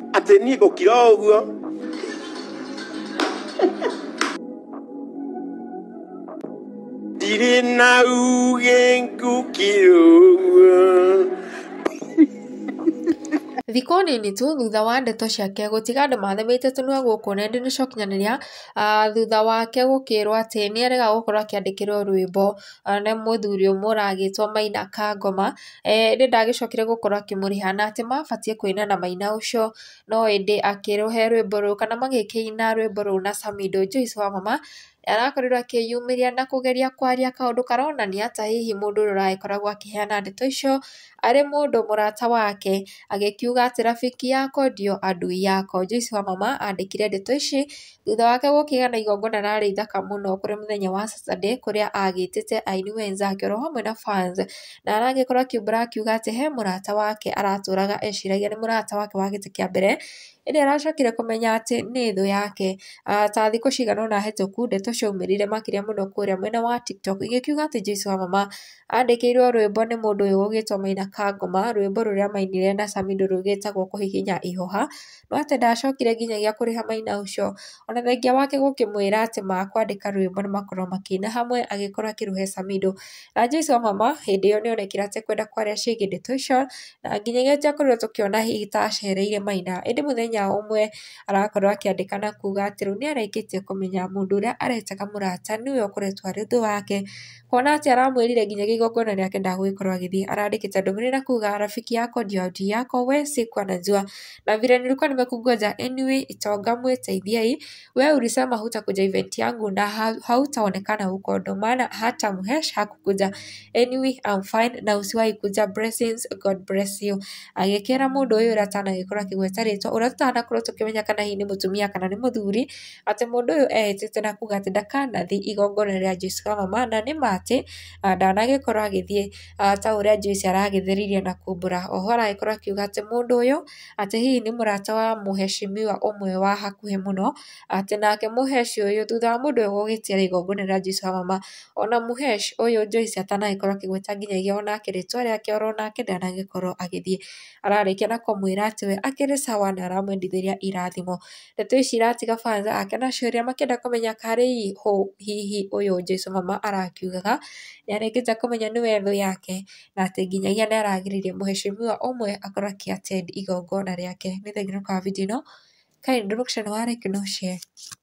Ati ni gukira uguo ndiri na uge ngukira uguo. Thikũ nini tu thutha wa ndeto ciake gũtiga andũ mathemete tũnua gũkũ nenda-inĩ cia ũkinyanĩria thutha wake gũkĩrwo atĩ nĩ arega gũkorwo akĩandĩkĩrwo rwĩmbo nĩ mũthuri ũmwe ũragĩtwo Maina Kangoma, ĩndĩ ndagĩcokire gũkorwo akĩmũrĩha na atĩ mabatiĩ kũina na Maina ũcio, no ĩndĩ akĩrũhe rwĩmbo rũu kana magĩkĩina rwĩmbo rũu na Samido Joyce Wamama arakorirwo akĩyumĩria na kũgeria kwaria kaũndũ karonania ta hihi mũndũ ũrĩa ũragĩkoragwo akĩheana ndeto icio arĩ mũndũ mũrata wake, agĩkiuga atĩ rafiki yako ndio adui yako. Joyce Wamama andĩkire ndeto ici thutha wake gũkĩgĩa na igongona rarĩ ithaka mũno kũrĩ mũthenya wa Saturday kũrĩa agĩtĩte aini wenzake oro hamwe na fans, na aragĩkorwo akiumbũra akiuga atĩ he mũrata wake aratũraga eciragia nĩ mũrata wake wa gĩtĩ kĩa mbere, ĩrĩa aracokire kũmenya atĩ nĩ thũ yake. Ta thikũ cigana ũna hĩtũku ndeto ciaumĩrire makĩria mũno kũrĩa mwena wa TikTok igĩkiuga atĩ Joyce Wamama andĩkĩirwo rwĩmbo nĩ mũndũ ũyũ ũgĩtwo Maina Kangoma, rwĩmbo rũrĩa mainire na Samido rũgĩtagwo kũhihinya ihoha, no atĩ ndacokire nginyagia kũrĩha Maina ũcio, ona thengia wake gũkĩmwĩra atĩ makwandĩka rwĩmbo nĩmakorwo makĩina hamwe agĩkorwo akĩrũhe Samido. Na Joyce Wamama hĩndĩ ĩyo nĩonekire atekwenda kwaria ciĩgiĩ ndeto icio na nginyagia tũakorirwo tũkĩona hihi ta acereire Maina, ĩndĩ mũthenya ũmwe arakorwo akĩandĩka na kuga atĩ rĩu nĩarĩkĩtie kũmenya mũndũ ũrĩa aretaga mũrata nĩwe ũkoretwo arĩ thũ wake, kuona atĩ aramwĩrire nginyagia igongona rĩake ndagũgĩkorwo agĩthiĩ. Arandĩkĩte ndũmĩrĩri na kuga rafiki yako ndio adui yako, we sikuwa najua na vile nilikuwa nimekungoja anyway itaongamwe saidiai, we ulisema hutakuja event yangu na hautaonekana huko ndo maana hata Muhesh hakukuja. Anyway I'm fine na usiwahi kuja, blessings, God bless you. Agĩkĩra mũndũ ũyũ ũrĩa atanagĩkorwo akĩgweta rĩtwa ũrĩa tũtanakorwo tũkĩmenya kana hihi nĩ mũtumia kana nĩ mũthuri, atĩ mũndũ ũyũ ehĩtĩte na kuga atĩ ndakanathiĩ igongona rĩa Joyce Wamama, na nĩma atĩ ndanagĩkorwo agĩthiĩ ta ũrĩa Joyce aragĩtheririe na kumbũra. Oho aragĩkorwo akiuga atĩ mũndũ ũyũ atĩ hihi nĩ mũrata wa mũheshimiwa ũmwe wa hakuhĩ mũno, atĩ nake Muhesh ũyũ thutha wa mũndũ ũyũ gũgĩtĩra igongona rĩa Joyce Wamama, ona Muhesh ũyũ Joyce atanagĩkorwo akĩgweta nginyagia onake rĩtwa rĩake oro nake ndanagĩkorwo agĩthiĩ. Ararĩkia na kũmwĩra atĩ we akĩrĩ sawa na aramwendithĩria irathimo. Ndeto ici iratiga fans ake na ciũria makĩenda kũmenya karĩ hihi ũyũ Joyce Wamama arakiugaga nĩarĩkĩte kũmenya nĩwe thũ yake, na atĩ nginyagia nĩaragiririe mũheshimiwa ũmwe akorwo akĩ attend igongona rĩake. Nĩ thengiũ kwa video ĩno, kaĩ ndũrũkĩra nĩ wa like no share.